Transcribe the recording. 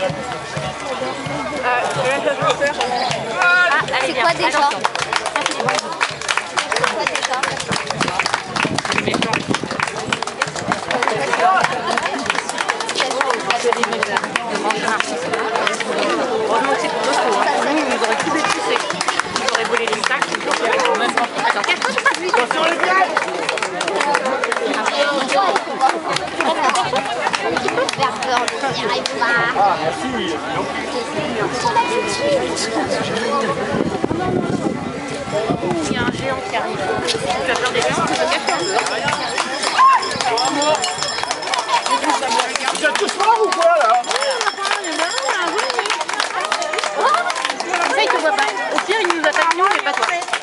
C'est quoi déjà? Heureusement que c'est pour d'autres, hein. Sinon, ils nous auraient tous détruits. Ils auraient volé les sacs. Attends, cache-toi, tu passes lui. Ah, merci. Il y a un géant qui arrive. Tu as peur des géants? Vous êtes tous morts ou quoi là? Comme ça, il te voit pas. Au pire, il nous attaque, nous, mais pas toi.